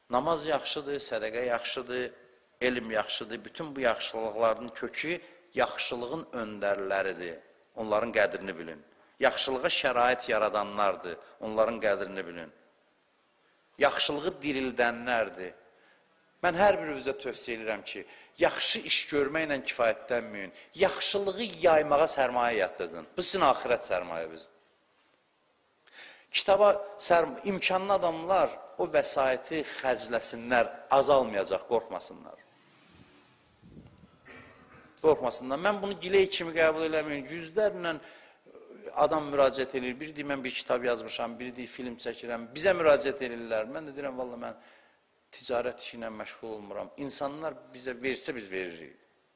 Namaz yaxşıdır, sədəqə yaxşıdır, elm yaxşıdır. Bütün bu yaxşılıqların kökü yaxşılığın öndərləridir. Onların qədrini bilin. Yaxşılığa şərait yaradanlardır. Onların qədrini bilin. Yaxşılığı dirildənlərdir. Mən hər birinizə tövsiyə edirəm ki, yaxşı iş görməklə kifayətlənməyin. Yaxşılığı yaymağa sərmayə yatırdın. Bu sizin axirət sərmayəvizdir. Kitaba imkanlı adamlar o vəsaiti xərcləsinlər, azalmayacaq, qorxmasınlar. Qorxmasınlar. Mən bunu giley kimi qəbul eləməyin. Yüzlərlə adam müraciət edir. Biri deyir, mən bir kitab yazmışam, biri deyir, film çəkirəm. Bizə müraciət edirlər. Mən də deyirəm, vallahi mən ticarət işi ilə məşğul olmuram. İnsanlar bizə versə biz veririk.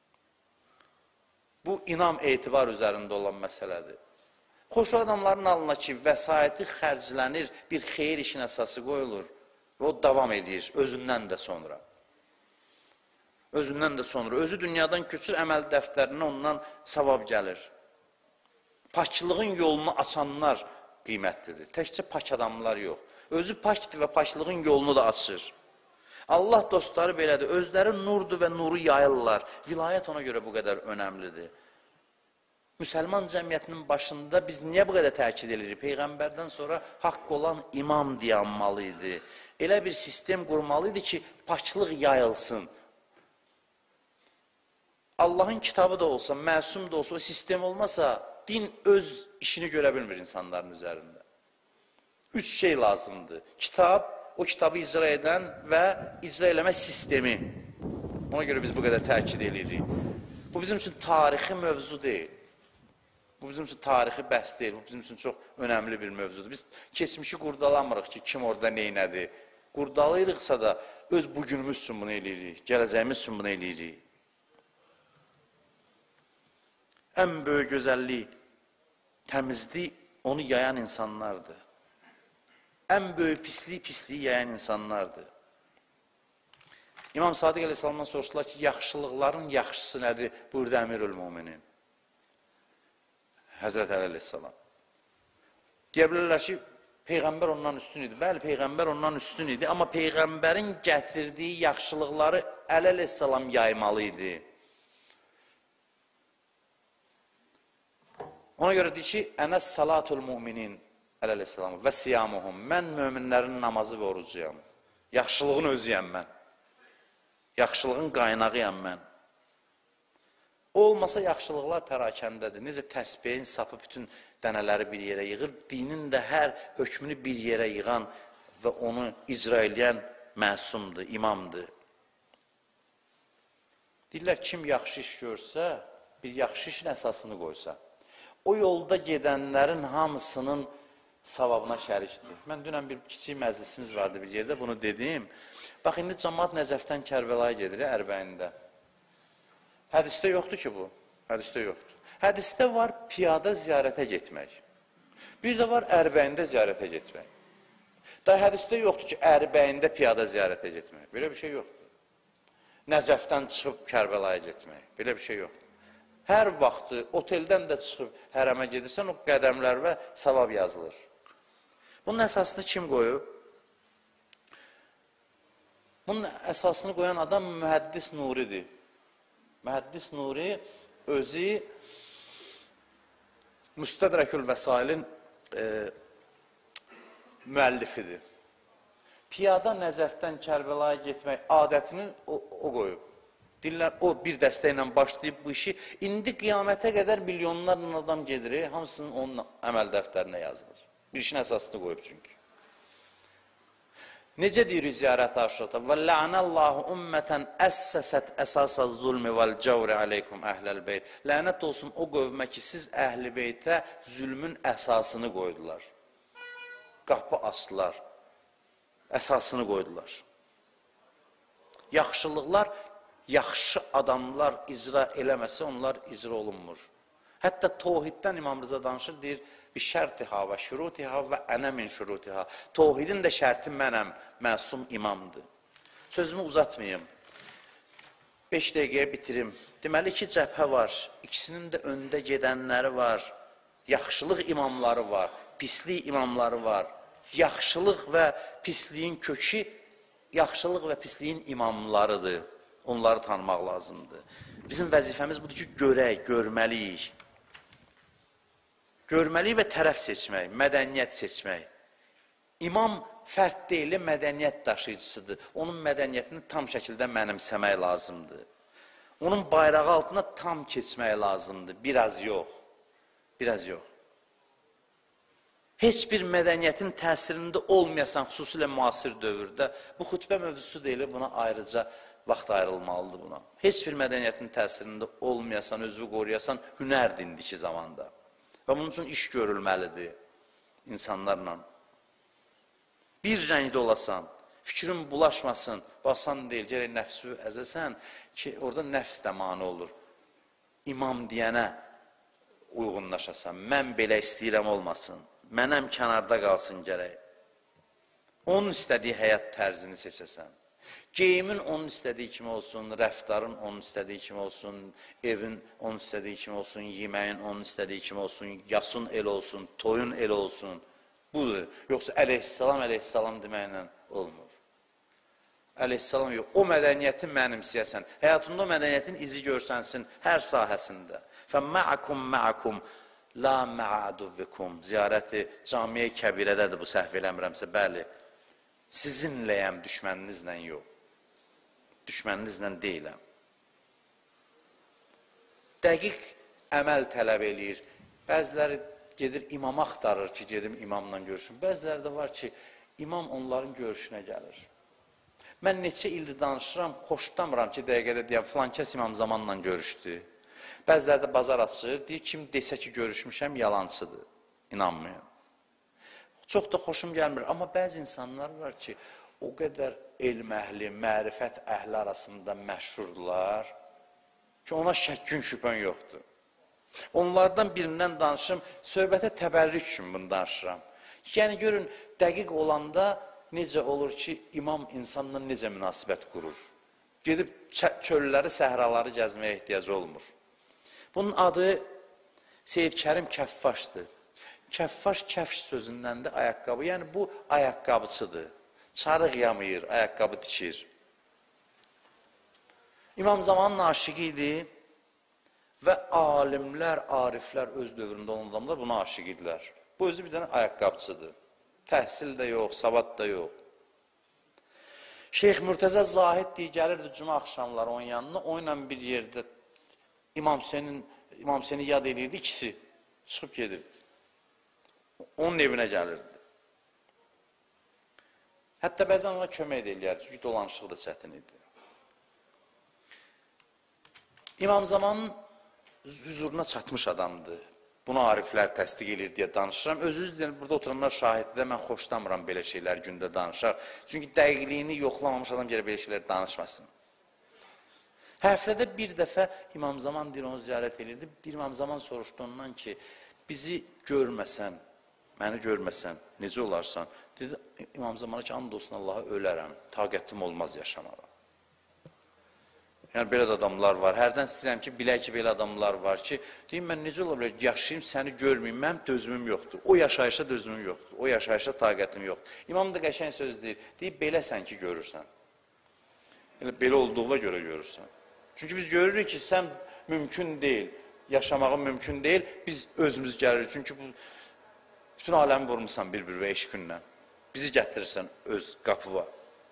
Bu, inam, etibar üzərində olan məsələdir. Xoş adamların alına ki, vəsaiti xərclənir, bir xeyir işin əsası qoyulur və o davam edir özündən də sonra. Özündən də sonra. Özü dünyadan köçür, əməl dəftərinə ondan savab gəlir. Paklığın yolunu açanlar qiymətlidir. Təkcə pak adamlar yox. Özü pakdır və paklığın yolunu da açır. Allah dostları belədir. Özləri nurdur və nuru yayırlar. Vilayət ona görə bu qədər önəmlidir. Müsəlman cəmiyyətinin başında biz niyə bu qədər təkid edirik? Peyğəmbərdən sonra haqq olan imam deyanmalı idi. Elə bir sistem qurmalı idi ki, paklıq yayılsın. Allahın kitabı da olsa, məsum da olsa, o sistem olmasa, din öz işini görə bilmir insanların üzərində. Üç şey lazımdır. Kitab, o kitabı icra edən və icra eləmə sistemi. Ona görə biz bu qədər təkid edirik. Bu bizim üçün tarixi mövzu deyil. Bu bizim üçün tarixi bəhs deyil. Bu bizim üçün çox önəmli bir mövzudur. Biz keçmişi qurdalamırıq ki, kim orada neynədir. Qurdalayırıqsa da öz bugünümüz üçün bunu eləyirik. Gələcəyimiz üçün bunu eləyirik. Ən böyük gözəllik, təmizlik onu yayan insanlardır. Ən böyük pisliyi yayan insanlardır. İmam Sadiq Aleyhisselamdan soruşdular ki, yaxşılıqların yaxşısı nədir? Buyurdu Əmirül-Müminin. Həzrət Əli Aleyhisselam. Deyə bilirlər ki, Peyğəmbər ondan üstün idi. Bəli, Peyğəmbər ondan üstün idi. Amma Peyğəmbərin gətirdiyi yaxşılıqları Əli Aleyhisselam yaymalı idi. Ona görə deyir ki, Ənəs salatul müminin Əli Aleyhisselam və siyamuhum. Mən möminlərin namazı və orucuyam. Yaxşılığın özüyəm mən. Yaxşılığın qaynağıyam mən. Olmasa yaxşılıqlar pərakəndədir. Necə təsbihin sapı bütün dənələri bir yerə yığır, dinin də hər hökmünü bir yerə yığan və onu icra eləyən məsumdur, imamdır. Deyirlər, kim yaxşı iş görsə, bir yaxşı işin əsasını qoysa, o yolda gedənlərin hamısının savabına şərikdir. Mən dünən bir kiçik məclisimiz vardı bir yerdə, bunu dedim. Bax, indi cəmaat Nəcəfdən Kərbəlaya gedir, Ərbəyində. Hədisdə yoxdur ki bu, hədisdə yoxdur. Hədisdə var piyada ziyarətə getmək. Bir də var Ərbəyində ziyarətə getmək. Da hədisdə yoxdur ki, Ərbəyində piyada ziyarətə getmək. Belə bir şey yoxdur. Nəcəfdən çıxıb Kərbəlaya getmək. Belə bir şey yoxdur. Hər vaxtı oteldən də çıxıb hərəmə gedirsən, o qədəmlər və savab yazılır. Bunun əsasını kim qoyub? Bunun əsasını qoyan adam Mühəddis Nuridir. Mühəddis Nuri özü Müstədrəkül Vəsailin müəllifidir. Piyada Nəcəfdən Kərbəlaya getmək adətini o qoyub. Deyirlər, o bir dəstə ilə başlayıb bu işi. İndi qiyamətə qədər milyonlarla adam gedir, hamısının onun əməl dəftərinə yazılır. Bir işin əsasını qoyub çünki. Necə deyir ziyarət aşırata? Və la'nəllahu ümmətən əssəsət əsasəz zulmi vəl cəvri aleykum əhləl beyt. Lənət olsun o qövmə ki, siz əhl-i beytə zülmün əsasını qoydular. Qapı açdılar, əsasını qoydular. Yaxşılıqlar, yaxşı adamlar icra eləməsə, onlar icra olunmur. Hətta tohiddən İmam Rıza danışır, deyir, bir şərtiha və şürutiha və ənə min şürutiha. Tohidin də şərti mənəm, məsum imamdır. Sözümü uzatmayayım. 5 dəqiqəyə bitirim. Deməli, iki cəbhə var. İkisinin də öndə gedənləri var. Yaxşılıq imamları var. Pislik imamları var. Yaxşılıq və pisliyin kökü yaxşılıq və pisliyin imamlarıdır. Onları tanımaq lazımdır. Bizim vəzifəmiz budur ki, görək, görməliyik. Görməliyik və tərəf seçmək, mədəniyyət seçmək. İmam fərd deyil, mədəniyyət daşıyıcısıdır. Onun mədəniyyətini tam şəkildə mənimsəmək lazımdır. Onun bayrağı altına tam keçmək lazımdır. Biraz yox. Biraz yox. Heç bir mədəniyyətin təsirində olmayasan, xüsusilə müasir dövrdə, bu xütbə mövzusu deyil, buna ayrıca vaxt ayrılmalıdır buna. Heç bir mədəniyyətin təsirində olmayasan, özünü qoruyasan, hünərdir indiki zamanda. Və bunun üçün iş görülməlidir insanlarla. Bir rəngdə olasan, fikrin bulaşmasın, basan deyil, gərək nəfsü əzəsən ki, orada nəfs də mani olur. İmam deyənə uyğunlaşasan, mən belə istəyirəm olmasın, mənəm kənarda qalsın gərək. Onun istədiyi həyat tərzini seçəsən. Geyimin onun istədiyi kimi olsun, rəftarın onun istədiyi kimi olsun, evin onun istədiyi kimi olsun, yeməyin onun istədiyi kimi olsun, yasın el olsun, toyun el olsun. Budur. Yoxsa əleyhissalam deməklə olmur. Əleyhissalam yox. O mədəniyyəti mənimsəyəsən, həyatında o mədəniyyətin izi görsənsin hər sahəsində. فَمَّعَكُمْ مَعَكُمْ لَا مَعَدُوِّكُمْ Ziyarəti camiyə kəbirədədir bu səhv eləmirəmsə, bəli. Sizinləyəm, düşməninizlə yox. Düşməninizlə deyiləm. Dəqiq əməl tələb eləyir. Bəziləri gedir, imam axtarır ki, gedim imamla görüşüm. Bəziləri də var ki, imam onların görüşünə gəlir. Mən neçə ildir danışıram, xoşlamıram ki, dəqiqədə deyəm, filan kəs imam zamanla görüşdü. Bəziləri də bazar açır, deyir, kim desə ki, görüşmüşəm, yalancıdır, inanmayın. Çox da xoşum gəlmir, amma bəzi insanlar var ki, o qədər elm əhli, mərifət əhli arasında məşhurdular ki, ona şəkkün şübhən yoxdur. Onlardan birindən danışım, söhbətə təbərrük kimi bunu danışıram. Yəni, görün, dəqiq olanda necə olur ki, imam insanla necə münasibət qurur. Gedib çölləri, səhraları gəzməyə ehtiyacı olmur. Bunun adı Seyyid Kərim Kəffaşdır. Kəffaş, kəfş sözündəndir, ayaqqabı. Yəni, bu ayaqqabıçıdır. Çarıq yamayır, ayaqqabı dikir. İmam Zamanın aşıqı idi və alimlər, ariflər öz dövründə olan adamlar buna aşiq idilər. Bu özü bir dənə ayaqqabıçıdır. Təhsil də yox, savad da yox. Şeyx Mürtəzə Zahid deyə gəlirdi cümə axşamları onun yanına, o ilə bir yerdə İmam Hüseyni yad edirdi, ikisi çıxıb gedirdi. Onun evinə gəlirdi. Hətta bəzən ona kömək edirlərdi, çünki dolanışıq da çətin idi. İmam Zamanın hüzuruna çatmış adamdır. Bunu ariflər təsdiq edir deyə danışıram. Özünüz deyil, burada oturanlar şahiddə mən xoşlamıram belə şeylər gündə danışar. Çünki dəqiqliyini yoxlamamış adam gələ belə şeylər danışmasın. Həftədə bir dəfə İmam Zaman deyir, onu ziyarət edirdi. Bir İmam Zaman soruşdu ondan ki, bizi görməsən, məni görməsən, necə olarsan? Dedi, İmam Zaman'a ki, and olsun Allaha ölərəm, taqətim olmaz yaşamağa. Yəni, belə də adamlar var. Hərdən istəyirəm ki, bilək ki, belə adamlar var ki, deyim, mən necə ola bilər, yaşayayım, səni görməyim, mənim dözümüm yoxdur. O yaşayışa dözümüm yoxdur, o yaşayışa taqətim yoxdur. İmam da qəşəng söz deyir, beləsən ki, görürsən. Belə olduğuna görə görürsən. Çünki biz görürük ki, sən mümkün deyil, yaşamağın mümkün deyil, biz özümüz gəlirik. Çünki bütün aləmi vurmuşsan bir-bir və eşqinlə. Bizi gətirirsən öz qapıva.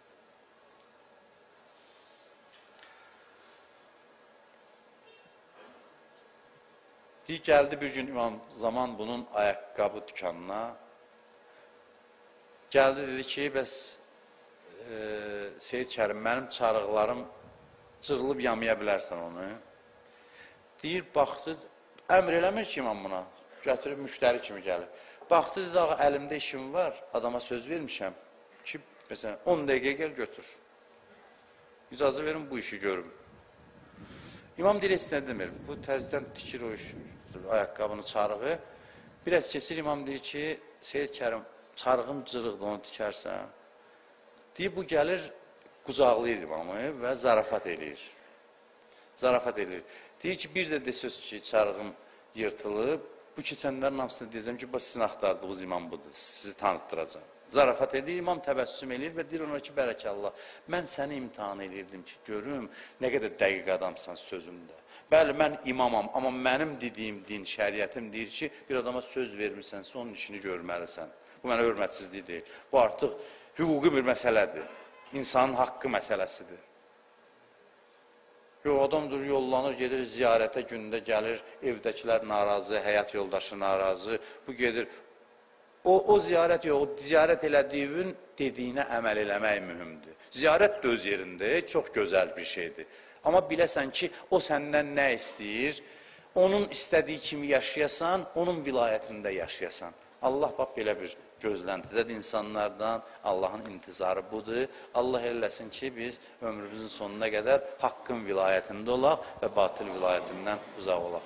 Gəldi bir gün İmam Zaman bunun ayaqqabı dükanına. Gəldi, dedi ki, bəs Seyyid Kərim, mənim çarıqlarım cırılıb yamaya bilərsən onu. Deyir, baxdı, əmr eləmir ki, imam buna. Gətirib müştəri kimi gəlir. Baxdı, dedi, ağa, əlimdə işim var, adama söz vermişəm ki, məsələn, 10 dəqiqə gəl götür. İcazə verin, bu işi görüm. İmam deyir, heç nə demir. Bu təzdən tikir o işi, ayaqqabını, çarığı. Biraz keçir, imam deyir ki, Seyyid Kərim, çarığım cırıqdır, onu tikərsən. Deyir, bu gəlir, qucaqlayır imamı və zarafat eləyir. Zarafat eləyir. Deyir ki, bir də söz ki, çarığım yırtılıb, bu keçənlərin hamısını deyəcəm ki, sizin axtardığınız imam budur, sizi tanıtdıracam. Zarafat edir, imam təbəssüm edir və deyir ona ki, bərəkallah, mən səni imtihan edirdim ki, görüm nə qədər dəqiq adamsan sözümdə. Bəli, mən imamam, amma mənim dediyim din, şəriətim deyir ki, bir adama söz vermirsənsə, onun işini görməlisən. Bu mənə hörmətsizlik deyil. Bu artıq hüquqi bir məsələdir. İnsanın haqqı məsələsidir. Yox, adam dur, yollanır, gedir ziyarətə, gündə gəlir, evdəkilər narazı, həyat yoldaşı narazı, bu gedir. O ziyarət yox, o ziyarət elədiyin dediyinə əməl eləmək mühümdür. Ziyarət də öz yerində, çox gözəl bir şeydir. Amma biləsən ki, o səndən nə istəyir, onun istədiyi kimi yaşayasan, onun vilayətində yaşayasan. Allah bax belə bir gözləntidədir insanlardan, Allahın intizarı budur. Allah eləsin ki, biz ömrümüzün sonuna qədər haqqın vilayətində olaq və batıl vilayətindən uzaq olaq.